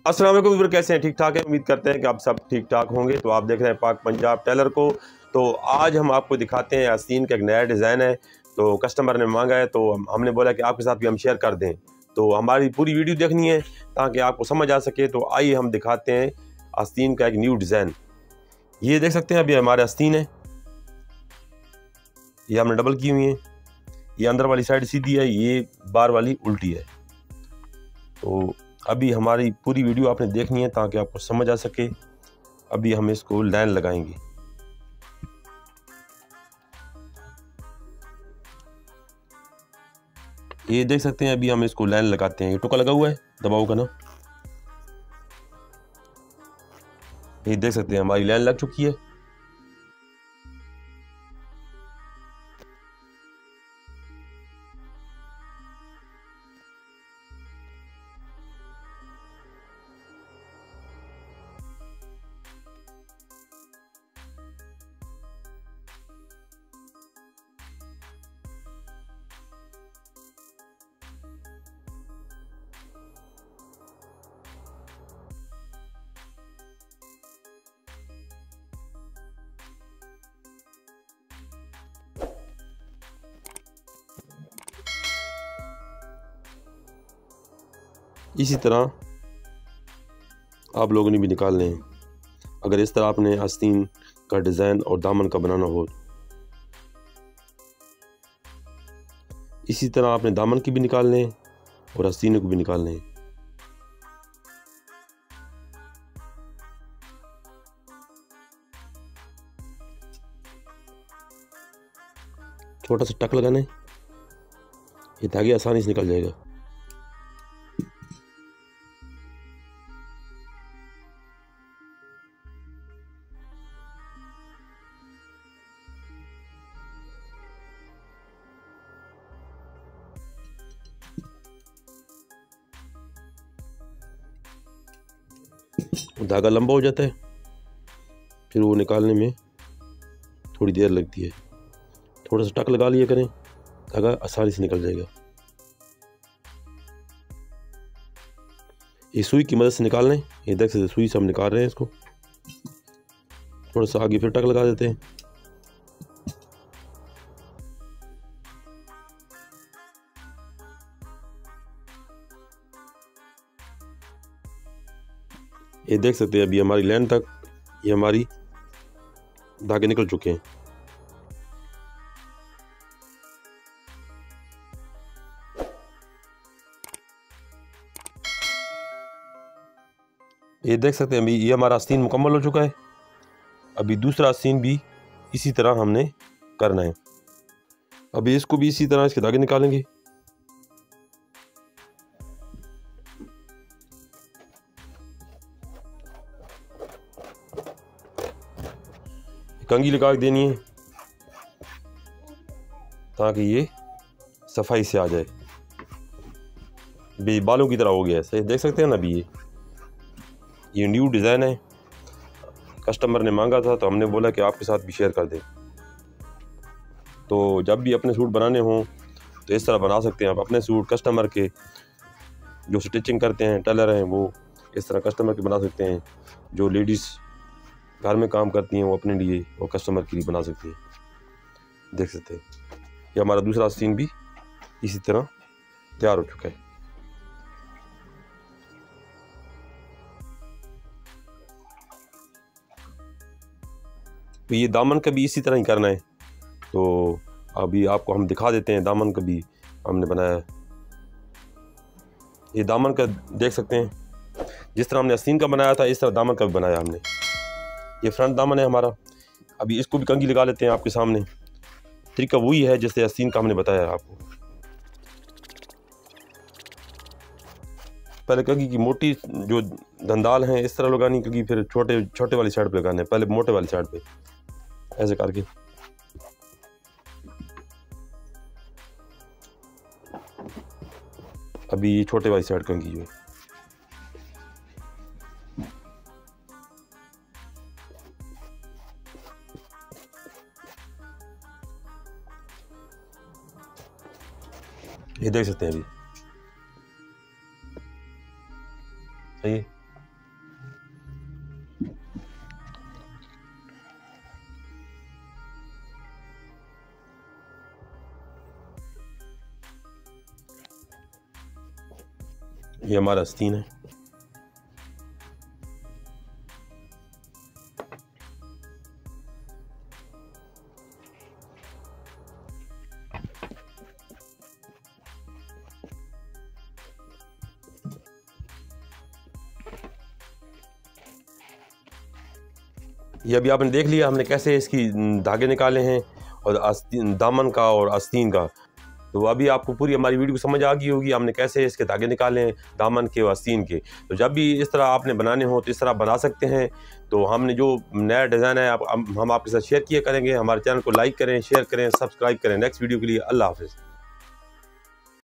अस्सलाम वालेकुम व्यूअर, कैसे हैं? ठीक ठाक है। उम्मीद करते हैं कि आप सब ठीक ठाक होंगे। तो आप देख रहे हैं पाक पंजाब टेलर को। तो आज हम आपको दिखाते हैं आस्तीन का एक नया डिज़ाइन है। तो कस्टमर ने मांगा है, तो हमने बोला कि आपके साथ भी हम शेयर कर दें। तो हमारी पूरी वीडियो देखनी है ताकि आपको समझ आ सके। तो आइए हम दिखाते हैं आस्तीन का एक न्यू डिज़ाइन। ये देख सकते हैं, अभी हमारे आस्तीन है, ये हमने डबल की हुई है। ये अंदर वाली साइड सीधी है, ये बार वाली उल्टी है। तो अभी हमारी पूरी वीडियो आपने देखनी है ताकि आपको समझ आ सके। अभी हम इसको लाइन लगाएंगे। ये देख सकते हैं, अभी हम इसको लाइन लगाते हैं। ये टुका लगा हुआ है, दबाओ का ना। ये देख सकते हैं हमारी लाइन लग चुकी है। इसी तरह आप लोगों ने भी निकालने हैं। अगर इस तरह आपने आस्तीन का डिज़ाइन और दामन का बनाना हो, इसी तरह आपने दामन की भी निकालने हैं और आस्तीनों को भी निकालने हैं। छोटा सा टक लगाना है, ये धागे आसानी से निकल जाएगा। धागा लंबा हो जाता है, फिर वो निकालने में थोड़ी देर लगती है। थोड़ा सा टक लगा लिया करें, धागा आसानी से निकल जाएगा। ये सुई की मदद से निकाल लें। ये देख सकते, सुई से हम निकाल रहे हैं इसको। थोड़ा सा आगे फिर टक लगा देते हैं। ये देख सकते हैं, अभी हमारी लाइन तक ये हमारी धागे निकल चुके हैं। ये देख सकते हैं, अभी ये हमारा आस्तीन मुकम्मल हो चुका है। अभी दूसरा आस्तीन भी इसी तरह हमने करना है। अभी इसको भी इसी तरह इसके धागे निकालेंगे। कंघी लगा देनी है ताकि ये सफाई से आ जाए। भी बालों की तरह हो गया है, सही देख सकते हैं ना। अभी ये न्यू डिज़ाइन है, कस्टमर ने मांगा था तो हमने बोला कि आपके साथ भी शेयर कर दें। तो जब भी अपने सूट बनाने हों तो इस तरह बना सकते हैं आप अपने सूट। कस्टमर के जो स्टिचिंग करते हैं, टेलर हैं, वो इस तरह कस्टमर के बना सकते हैं। जो लेडीज़ घर में काम करती हैं वो अपने लिए और कस्टमर के लिए बना सकती हैं। देख सकते हैं, ये हमारा दूसरा आस्तीन भी इसी तरह तैयार हो चुका है। तो ये दामन का भी इसी तरह ही करना है। तो अभी आपको हम दिखा देते हैं दामन का भी हमने बनाया है। ये दामन का देख सकते हैं, जिस तरह हमने आस्तीन का बनाया था इस तरह दामन का भी बनाया हमने। ये फ्रंट दामन है हमारा। अभी इसको भी कंघी लगा लेते हैं आपके सामने। तरीका वही है जैसे आस्तीन का हमने बताया आपको। पहले कंघी की मोटी जो दंदाल हैं इस तरह लगानी, क्योंकि फिर छोटे छोटे वाली साइड पे लगाने। पहले मोटे वाली साइड पे ऐसे करके अभी छोटे वाली साइड कंघी जो है। ये देख सकते हैं अभी सही है। ये हमारा आस्तीन है। ये अभी आपने देख लिया हमने कैसे इसकी धागे निकाले हैं, और दामन का और आस्तीन का। तो अभी आपको पूरी हमारी वीडियो समझ आ गई होगी हमने कैसे इसके धागे निकाले हैं दामन के और आस्तीन के। तो जब भी इस तरह आपने बनाने हो तो इस तरह बना सकते हैं। तो हमने जो नया डिज़ाइन है हम आपके साथ शेयर किया करेंगे। हमारे चैनल को लाइक करें, शेयर करें, सब्सक्राइब करें। नेक्स्ट वीडियो के लिए अल्लाह हाफ़िज़।